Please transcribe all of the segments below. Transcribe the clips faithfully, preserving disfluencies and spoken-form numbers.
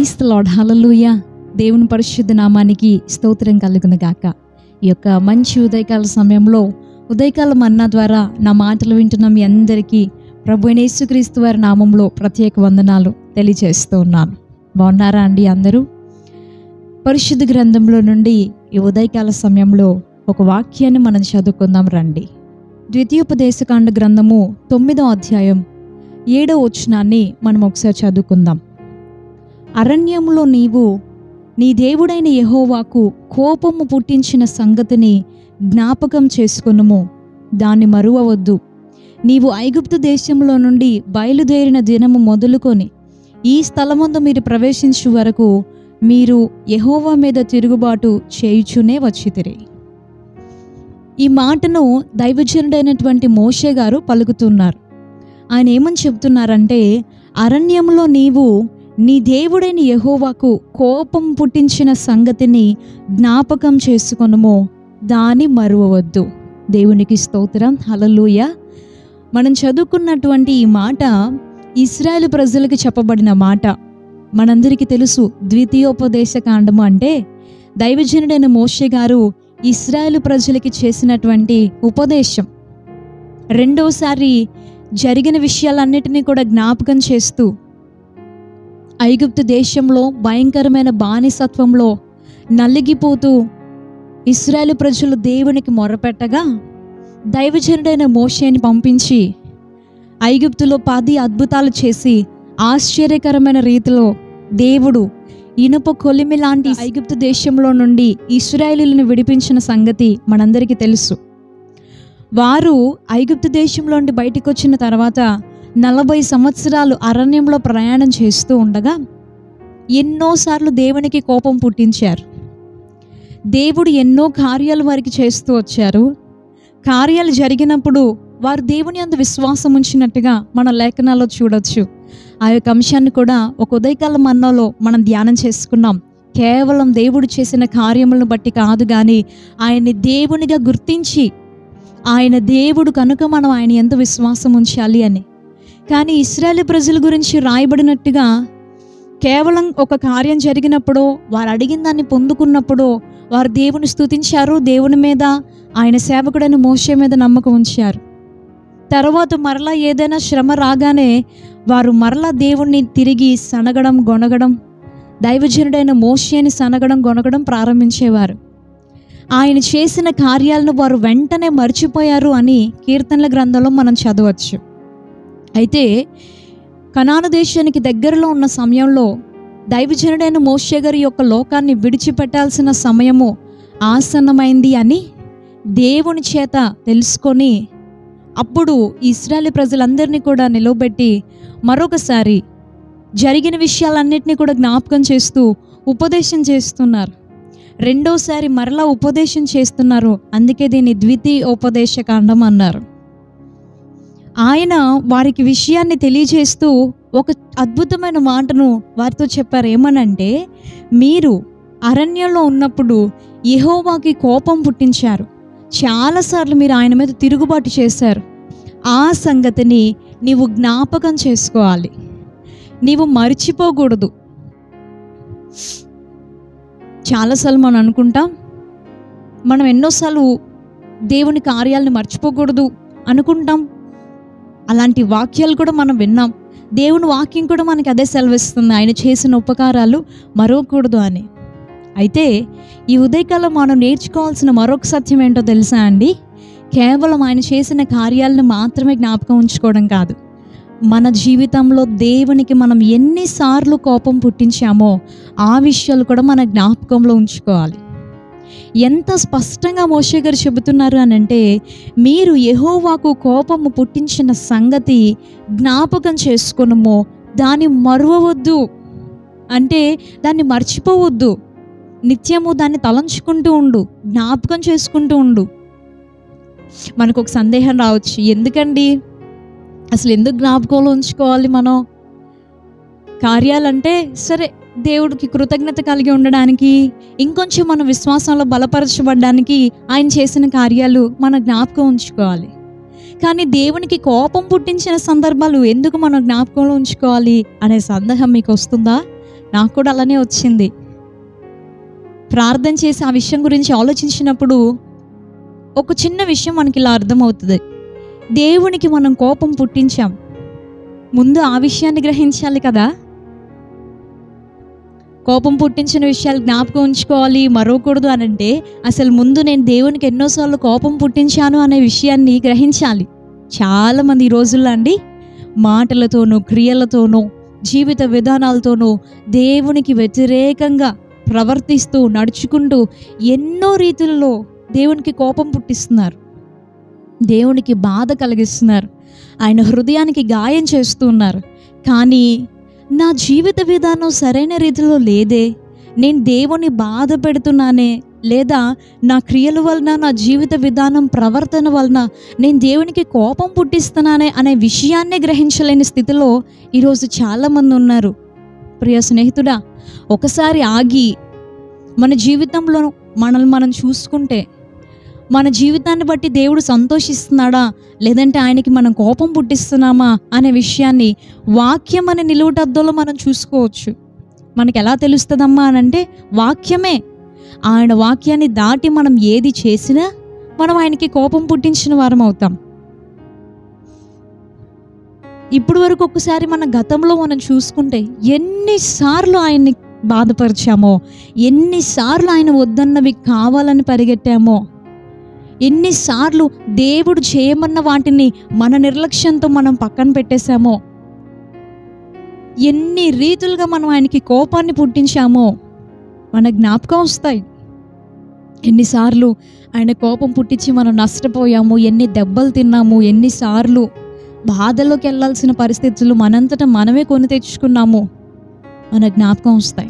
Praise the lord, హల్లెలూయా. దేవుని పరిశుద్ధ నామానికి స్తోత్రం కలుగును గాక. ఈ యొక్క మంచి ఉదయకాల సమయంలో ఉదయకాల మన్నా ద్వారా నా మాటలు వింటున్న మీ అందరికీ ప్రభు అయిన యేసుక్రీస్తు వారి నామంలో ప్రత్యేక వందనాలు తెలియజేస్తూ ఉన్నాను. బాగున్నారా అండి అందరూ? పరిశుద్ధ గ్రంథంలో నుండి ఈ ఉదయకాల సమయంలో ఒక వాక్యాన్ని మనం చదువుకుందాం రండి. ద్వితీయోపదేశకాండ గ్రంథము తొమ్మిదో అధ్యాయం ఏడో వచనాన్ని మనం ఒకసారి చదువుకుందాం. అరణ్యములో నీవు నీ దేవుడైన యెహోవాకు కోపము పుట్టించిన సంగతిని జ్ఞాపకం చేసుకొనుము, దాన్ని మరువవద్దు. నీవు ఐగుప్తు దేశంలో నుండి బయలుదేరిన దినము మొదలుకొని ఈ స్థలమందు మీరు ప్రవేశించు వరకు మీరు యెహోవా మీద తిరుగుబాటు చేయుచునే వచ్చితిరి. ఈ మాటను దైవజనుడైనటువంటి మోషే గారు పలుకుతున్నారు. ఆయన ఏమని చెప్తున్నారంటే, అరణ్యంలో నీవు నీ దేవుడైన యెహోవాకు కోపం పుట్టించిన సంగతిని జ్ఞాపకం చేసుకొనుము, దాని మరువవద్దు. దేవునికి స్తోత్రం, హల్లెలూయా. మనం చదువుకున్నటువంటి ఈ మాట ఇశ్రాయేలు ప్రజలకు చెప్పబడిన మాట. మనందరికీ తెలుసు, ద్వితీయోపదేశ కాండము అంటే దైవజనుడైన మోషే గారు ఇశ్రాయేలు ప్రజలకి చేసినటువంటి ఉపదేశం. రెండోసారి జరిగిన విషయాలన్నిటినీ కూడా జ్ఞాపకం చేస్తూ ఐగుప్తు దేశంలో భయంకరమైన బానిసత్వంలో నలిగిపోతూ ఇశ్రాయేలు ప్రజలు దేవునికి మొరపెట్టగా దైవజనుడైన మోషేని పంపించి ఐగుప్తులో పది అద్భుతాలు చేసి ఆశ్చర్యకరమైన రీతిలో దేవుడు ఇనుప కొలిమి లాంటి ఐగుప్తు దేశంలో నుండి ఇశ్రాయేలీయులను విడిపించిన సంగతి మనందరికీ తెలుసు. వారు ఐగుప్తు దేశంలో నుండి బయటకు వచ్చిన తర్వాత నలభై సంవత్సరాలు అరణ్యంలో ప్రయాణం చేస్తూ ఉండగా ఎన్నోసార్లు దేవునికి కోపం పుట్టించారు. దేవుడు ఎన్నో కార్యాలు వారికి చేస్తూ వచ్చారు. కార్యాలు జరిగినప్పుడు వారు దేవుని యందు విశ్వాసం ఉంచినట్టుగా మన లేఖనాల్లో చూడొచ్చు. ఆ యొక్క అంశాన్ని కూడా ఒక ఉదయకాల మన్నాలో మనం ధ్యానం చేసుకున్నాం. కేవలం దేవుడు చేసిన కార్యములను బట్టి కాదు, కానీ ఆయన్ని దేవునిగా గుర్తించి ఆయన దేవుడు కనుక మనం ఆయన యందు విశ్వాసం ఉంచాలి అని. కానీ ఇశ్రాయేలు ప్రజల గురించి రాయబడినట్టుగా కేవలం ఒక కార్యం జరిగినప్పుడు, వారు అడిగిన దాన్ని పొందుకున్నప్పుడు వారు దేవుని స్తుతించారు, దేవుని మీద ఆయన సేవకుడైన మోషే మీద నమ్మకం ఉంచారు. తర్వాత మరలా ఏదైనా శ్రమ రాగానే వారు మరలా దేవుణ్ణి తిరిగి సనగడం గొనగడం, దైవజనుడైన మోషేని సనగడం గొనగడం ప్రారంభించేవారు. ఆయన చేసిన కార్యాలను వారు వెంటనే మర్చిపోయారు అని కీర్తనల గ్రంథంలో మనం చదవచ్చు. అయితే కనాను దేశానికి దగ్గరలో ఉన్న సమయంలో దైవజనుడైన మోషే గారి యొక్క లోకాన్ని విడిచిపెట్టాల్సిన సమయము ఆసన్నమైంది అని దేవుని చేత తెలుసుకొని అప్పుడు ఇశ్రాయేలు ప్రజలందరినీ కూడా నిలవబెట్టి మరొకసారి జరిగిన విషయాలన్నింటినీ కూడా జ్ఞాపకం చేస్తూ ఉపదేశం చేస్తున్నారు. రెండోసారి మరలా ఉపదేశం చేస్తున్నారు. అందుకే దీన్ని ద్వితీయోపదేశ కాండం అన్నారు. ఆయన వారికి విషయాన్ని తెలియజేస్తూ ఒక అద్భుతమైన మాటను వారితో చెప్పారు. ఏమనంటే, మీరు అరణ్యంలో ఉన్నప్పుడు యెహోవాకి కోపం పుట్టించారు, చాలాసార్లు మీరు ఆయన మీద తిరుగుబాటు చేశారు. ఆ సంగతిని నీవు జ్ఞాపకం చేసుకోవాలి, నీవు మర్చిపోకూడదు. చాలాసార్లు మనం అనుకుంటాం, మనం ఎన్నోసార్లు దేవుని కార్యాలను మర్చిపోకూడదు అనుకుంటాం. అలాంటి వాక్యాలు కూడా మనం విన్నాం. దేవుని వాక్యం కూడా మనకి అదే సెలవిస్తుంది, ఆయన చేసిన ఉపకారాలు మరవకూడదు అని. అయితే ఈ ఉదయకాలం మనం నేర్చుకోవాల్సిన మరొక సత్యం ఏంటో తెలుసా అండి? కేవలం ఆయన చేసిన కార్యాలను మాత్రమే జ్ఞాపకం ఉంచుకోవడం కాదు, మన జీవితంలో దేవునికి మనం ఎన్నిసార్లు కోపం పుట్టించామో ఆ విషయాలు కూడా మన జ్ఞాపకంలో ఉంచుకోవాలి. ఎంత స్పష్టంగా మోషే గారు చెబుతున్నారు అని అంటే, మీరు యెహోవాకు కోపము పుట్టించిన సంగతి జ్ఞాపకం చేసుకొనుము, దాన్ని మరువవద్దు. అంటే దాన్ని మర్చిపోవద్దు, నిత్యము దాన్ని తలంచుకుంటూ ఉండు, జ్ఞాపకం చేసుకుంటూ ఉండు. మనకు ఒక సందేహం రావచ్చు, ఎందుకండి అసలు ఎందుకు జ్ఞాపకంలో ఉంచుకోవాలి మనం? కార్యాలంటే సరే, దేవుడికి కృతజ్ఞత కలిగి ఉండడానికి, ఇంకొంచెం మన విశ్వాసంలో బలపరచబడడానికి ఆయన చేసిన కార్యాలు మన జ్ఞాపకం ఉంచుకోవాలి. కానీ దేవునికి కోపం పుట్టించిన సందర్భాలు ఎందుకు మనం జ్ఞాపకంలో ఉంచుకోవాలి అనే సందేహం మీకు వస్తుందా? నాకు కూడా అలానే వచ్చింది. ప్రార్థన చేసి ఆ విషయం గురించి ఆలోచించినప్పుడు ఒక చిన్న విషయం మనకి ఇలా అర్థమవుతుంది. దేవునికి మనం కోపం పుట్టించాం, ముందు ఆ విషయాన్ని గ్రహించాలి కదా. కోపం పుట్టించిన విషయాలు జ్ఞాపకం ఉంచుకోవాలి, మరవకూడదు అని అంటే అసలు ముందు నేను దేవునికి ఎన్నోసార్లు కోపం పుట్టించాను అనే విషయాన్ని గ్రహించాలి. చాలామంది ఈ రోజుల్లో అండి మాటలతోనూ క్రియలతోనూ జీవిత విధానాలతోనూ దేవునికి వ్యతిరేకంగా ప్రవర్తిస్తూ నడుచుకుంటూ ఎన్నో రీతుల్లో దేవునికి కోపం పుట్టిస్తున్నారు, దేవునికి బాధ కలిగిస్తున్నారు, ఆయన హృదయానికి గాయం చేస్తూ ఉన్నారు. కానీ నా జీవిత విధానం సరైన రీతిలో లేదే, నేను దేవుని బాధ పెడుతున్నానే, లేదా నా క్రియల వలన నా జీవిత విధానం ప్రవర్తన వలన నేను దేవునికి కోపం పుట్టిస్తున్నానే అనే విషయాన్నే గ్రహించలేని స్థితిలో ఈరోజు చాలామంది ఉన్నారు. ప్రియ స్నేహితుడా, ఒకసారి ఆగి మన జీవితంలో మనల్ని మనం చూసుకుంటే మన జీవితాన్ని బట్టి దేవుడు సంతోషిస్తున్నాడా, లేదంటే ఆయనకి మనం కోపం పుట్టిస్తున్నామా అనే విషయాన్ని వాక్యం అనే నిలువుటద్దంలో మనం చూసుకోవచ్చు. మనకి ఎలా తెలుస్తుందమ్మా అని అంటే వాక్యమే. ఆయన వాక్యాన్ని దాటి మనం ఏది చేసినా మనం ఆయనకి కోపం పుట్టించిన వారం అవుతాం. ఇప్పుడు వరకు ఒకసారి మన గతంలో మనం చూసుకుంటే ఎన్నిసార్లు ఆయన్ని బాధపరిచామో, ఎన్నిసార్లు ఆయన వద్దన్నవి కావాలని పరిగెట్టామో, ఎన్నిసార్లు దేవుడు చేయమన్న వాటిని మన నిర్లక్ష్యంతో మనం పక్కన పెట్టేశామో, ఎన్ని రీతులుగా మనం ఆయనకి కోపాన్ని పుట్టించామో మన జ్ఞాపకం వస్తాయి. ఎన్నిసార్లు ఆయన కోపం పుట్టించి మనం నష్టపోయాము, ఎన్ని దెబ్బలు తిన్నాము, ఎన్నిసార్లు బాధలోకి వెళ్ళాల్సిన పరిస్థితులు మనంతటా మనమే కొని తెచ్చుకున్నాము మన జ్ఞాపకం వస్తాయి.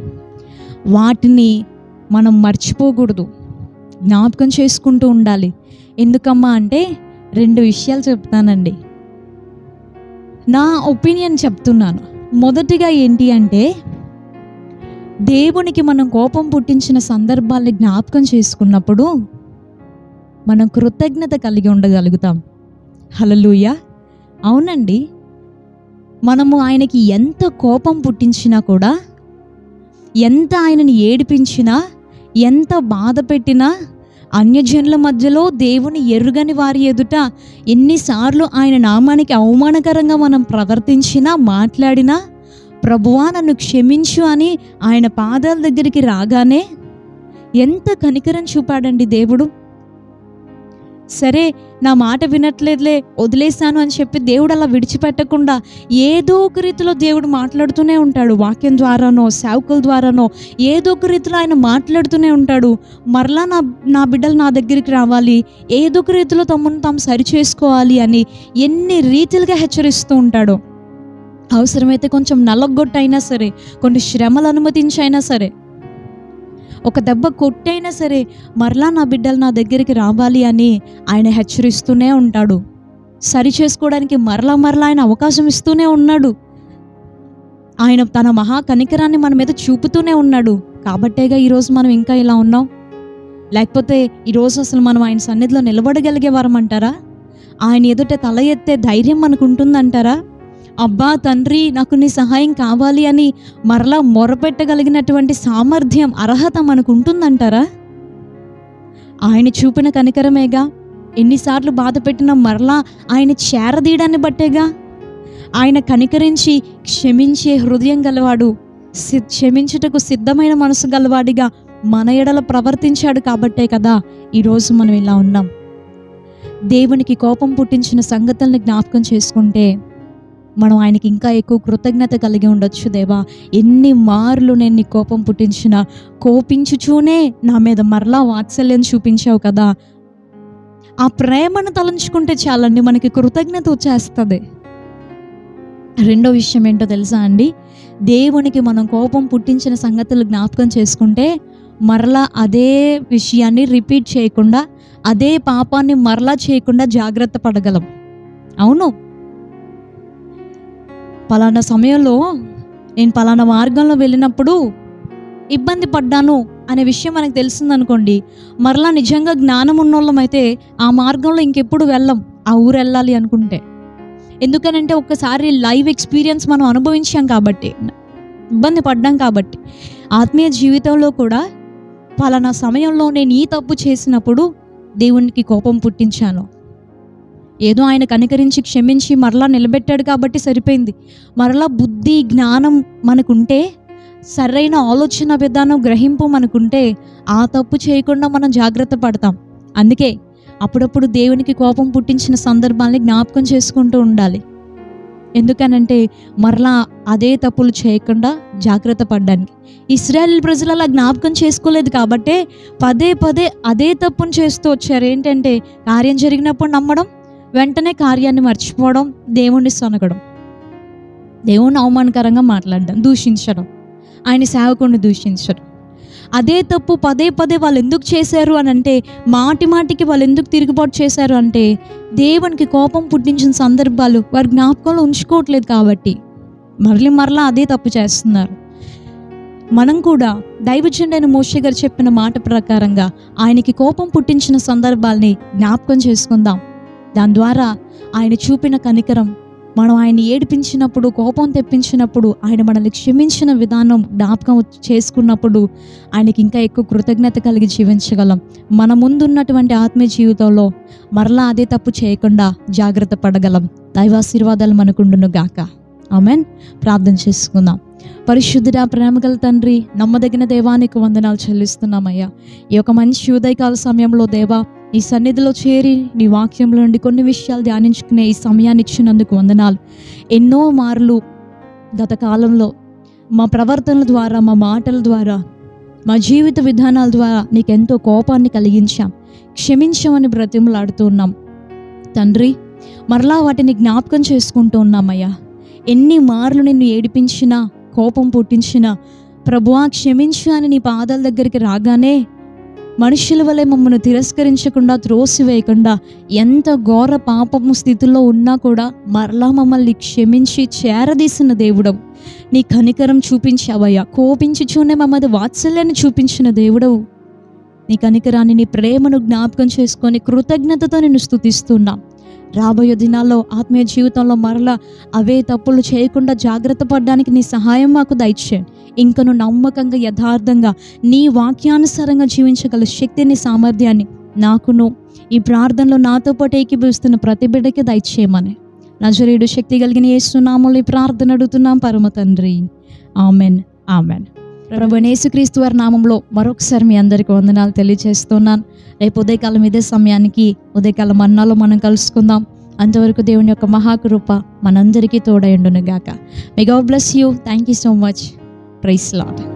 వాటిని మనం మర్చిపోకూడదు, జ్ఞాపకం చేసుకుంటూ ఉండాలి. ఎందుకమ్మా అంటే రెండు విషయాలు చెప్తానండి, నా ఒపీనియన్ చెప్తున్నాను. మొదటిగా ఏంటి అంటే దేవునికి మనం కోపం పుట్టించిన సందర్భాల్ని జ్ఞాపకం చేసుకున్నప్పుడు మనం కృతజ్ఞత కలిగి ఉండగలుగుతాం. హల్లెలూయా. అవునండి, మనము ఆయనకి ఎంత కోపం పుట్టించినా కూడా, ఎంత ఆయనని ఏడిపించినా, ఎంత బాధ పెట్టినా, అన్యజనుల మధ్యలో దేవుని ఎరుగని వారి ఎదుట ఎన్నిసార్లు ఆయన నామానికి అవమానకరంగా మనం ప్రవర్తించినా, మాట్లాడినా, ప్రభువా నన్ను క్షమించు అని ఆయన పాదాల దగ్గరికి రాగానే ఎంత కనికరం చూపాడండి దేవుడు. సరే నా మాట వినట్లేదులే వదిలేశాను అని చెప్పి దేవుడు అలా విడిచిపెట్టకుండా ఏదో ఒక రీతిలో దేవుడు మాట్లాడుతూనే ఉంటాడు. వాక్యం ద్వారానో సేవకుల ద్వారానో ఏదో ఒక రీతిలో ఆయన మాట్లాడుతూనే ఉంటాడు. మరలా నా నా బిడ్డలు నా దగ్గరికి రావాలి, ఏదో ఒక రీతిలో తమను తాము సరి చేసుకోవాలి అని ఎన్ని రీతిలుగా హెచ్చరిస్తూ ఉంటాడు. అవసరమైతే కొంచెం నల్లగొట్టైనా సరే, కొన్ని శ్రమలు అనుమతించైనా సరే, ఒక దెబ్బ కొట్టైనా సరే మరలా నా బిడ్డలు నా దగ్గరికి రావాలి అని ఆయన హెచ్చరిస్తూనే ఉంటాడు. సరి చేసుకోవడానికి మరలా మరలా ఆయన అవకాశం ఇస్తూనే ఉన్నాడు. ఆయన తన మహా కనికరాన్ని మన మీద చూపుతూనే ఉన్నాడు. కాబట్టేగా ఈరోజు మనం ఇంకా ఇలా ఉన్నాం. లేకపోతే ఈరోజు అసలు మనం ఆయన సన్నిధిలో నిలబడగలిగే వారం అంటారా? ఆయన ఎదుట తల ఎత్తే ధైర్యం మనకు ఉంటుందంటారా? అబ్బా తండ్రి నాకు నీ సహాయం కావాలి అని మరలా మొరపెట్టగలిగినటువంటి సామర్థ్యం, అర్హత మనకు ఉంటుందంటారా? ఆయన చూపిన కనికరమేగా. ఎన్నిసార్లు బాధ పెట్టినా మరలా ఆయన చేరదీయడాన్ని బట్టేగా. ఆయన కనికరించి క్షమించే హృదయం గలవాడు, సి క్షమించుటకు సిద్ధమైన మనసు గలవాడిగా మన ఎడల ప్రవర్తించాడు. కాబట్టే కదా ఈరోజు మనం ఇలా ఉన్నాం. దేవునికి కోపం పుట్టించిన సంగతుల్ని జ్ఞాపకం చేసుకుంటే మనం ఆయనకి ఇంకా ఎక్కువ కృతజ్ఞత కలిగి ఉండొచ్చు. దేవా, ఎన్ని మార్లు నేను నీ కోపం పుట్టించినా కోపించుచూనే నా మీద మరలా వాత్సల్యం చూపించావు కదా. ఆ ప్రేమను తలంచుకుంటే చాలండి, మనకి కృతజ్ఞత వచ్చేస్తుంది. రెండో విషయం ఏంటో తెలుసా అండి? దేవునికి మనం కోపం పుట్టించిన సంగతులు జ్ఞాపకం చేసుకుంటే మరలా అదే విషయాన్ని రిపీట్ చేయకుండా, అదే పాపాన్ని మరలా చేయకుండా జాగ్రత్త పడగలం. అవును, పలానా సమయంలో నేను పలానా మార్గంలో వెళ్ళినప్పుడు ఇబ్బంది పడ్డాను అనే విషయం మనకు తెలిసిందనుకోండి, మరలా నిజంగా జ్ఞానం ఉన్నోళ్ళం అయితే ఆ మార్గంలో ఇంకెప్పుడు వెళ్ళం, ఆ ఊరు వెళ్ళాలి అనుకుంటే. ఎందుకనంటే ఒక్కసారి లైవ్ ఎక్స్పీరియన్స్ మనం అనుభవించాం కాబట్టి. ఇబ్బంది పడ్డాం కాబట్టి. ఆత్మీయ జీవితంలో కూడా పలానా సమయంలో నేను ఈ తప్పు చేసినప్పుడు దేవునికి కోపం పుట్టించాను, ఏదో ఆయన కనికరించి క్షమించి మరలా నిలబెట్టాడు కాబట్టి సరిపోయింది. మరలా బుద్ధి జ్ఞానం మనకుంటే, సరైన ఆలోచన విధానం గ్రహింపు మనకుంటే ఆ తప్పు చేయకుండా మనం జాగ్రత్త పడతాం. అందుకే అప్పుడప్పుడు దేవునికి కోపం పుట్టించిన సందర్భాల్ని జ్ఞాపకం చేసుకుంటూ ఉండాలి. ఎందుకనంటే మరలా అదే తప్పులు చేయకుండా జాగ్రత్త పడడానికి. ఇశ్రాయేల్ ప్రజలు అలా జ్ఞాపకం చేసుకోలేదు కాబట్టే పదే పదే అదే తప్పును చేస్తూ వచ్చారు. ఏంటంటే కార్యం జరిగినప్పుడు నమ్మడం, వెంటనే కార్యాన్ని మర్చిపోవడం, దేవుణ్ణి సొనగడం, దేవుణ్ణి అవమానకరంగా మాట్లాడడం, దూషించడం, ఆయన సేవకుడిని దూషించడం. అదే తప్పు పదే పదే వాళ్ళు ఎందుకు చేశారు అని అంటే, మాటి మాటికి వాళ్ళు ఎందుకు తిరుగుబాటు చేశారు అంటే, దేవునికి కోపం పుట్టించిన సందర్భాలు వారి జ్ఞాపకంలో ఉంచుకోవట్లేదు కాబట్టి మరలి మరలా అదే తప్పు చేస్తున్నారు. మనం కూడా దైవజనుడైన మోషే గారు చెప్పిన మాట ప్రకారంగా ఆయనకి కోపం పుట్టించిన సందర్భాల్ని జ్ఞాపకం చేసుకుందాం. దాని ద్వారా ఆయన చూపిన కనికరం, మనం ఆయన ఏడిపించినప్పుడు, కోపం తెప్పించినప్పుడు, ఆయన మనల్ని క్షమించిన విధానం జ్ఞాపకం చేసుకున్నప్పుడు ఆయనకి ఇంకా ఎక్కువ కృతజ్ఞత కలిగి జీవించగలం. మన ముందున్నటువంటి ఆత్మీయ జీవితంలో మరలా అదే తప్పు చేయకుండా జాగ్రత్త పడగలం. దైవాశీర్వాదాలు మనకుండును గాక. ఆమెన్. ప్రార్థన చేసుకుందాం. పరిశుద్ధుడా, ప్రేమగల తండ్రి, నమ్మదగిన దేవానికి వందనాలు చెల్లిస్తున్నామయ్యా. ఈ యొక్క మంచి ఉదయకాల సమయంలో దేవా, ఈ సన్నిధిలో చేరి నీ వాక్యంలో నుండి కొన్ని విషయాలు ధ్యానించుకునే ఈ సమయాన్ని ఇచ్చినందుకు వందనాలు. ఎన్నో మార్లు గత కాలంలో మా ప్రవర్తనల ద్వారా, మా మాటల ద్వారా, మా జీవిత విధానాల ద్వారా నీకెంతో కోపాన్ని కలిగించాం. క్షమించమని బ్రతిమలాడుతూ ఉన్నాం తండ్రి. మరలా వాటిని జ్ఞాపకం చేసుకుంటూ ఉన్నామయ్యా. ఎన్ని మార్లు నిన్ను ఏడిపించినా, కోపం పుట్టించినా, ప్రభువా క్షమించు అని నీ పాదాల దగ్గరికి రాగానే మనుషుల వలె మమ్మల్ని తిరస్కరించకుండా, త్రోసివేయకుండా, ఎంత ఘోర పాపము స్థితిలో ఉన్నా కూడా మరలా మమ్మల్ని క్షమించి చేరదీసిన దేవుడవు. నీ కనికరం చూపించావయ్యా. కోపించుచూనే మమ్మల్ని వాత్సల్యాన్ని చూపించిన దేవుడవు. నీ కనికరాన్ని, నీ ప్రేమను జ్ఞాపకం చేసుకొని కృతజ్ఞతతో నిన్ను స్తుతిస్తున్నాం. రాబోయే దినాల్లో ఆత్మీయ జీవితంలో మరలా అవే తప్పులు చేయకుండా జాగ్రత్త పడడానికి నీ సహాయం మాకు దయచేయండి. ఇంకను నమ్మకంగా, యథార్థంగా నీ వాక్యానుసారంగా జీవించగల శక్తిని, సామర్థ్యాన్ని నాకును ఈ ప్రార్థనలో నాతో పాటు ఏకీభవిస్తున్న ప్రతి బిడ్డకి దయచేయమని నజరేయుడు శక్తి కలిగిన యేసు నామములో ఈ ప్రార్థన అడుగుతున్నాం పరమ తండ్రి. Amen, amen. ప్రభువైన యేసుక్రీస్తు వారి నామంలో మరొకసారి మీ అందరికీ వందనాలు తెలియజేస్తున్నాను. రేపు ఉదయకాలం ఇదే సమయానికి ఉదయకాలం మన్నాలో మనం కలుసుకుందాం. అంతవరకు దేవుని యొక్క మహాకృప మనందరికీ తోడై ఉండును గాక. May God bless you. Thank you so much. Praise lord.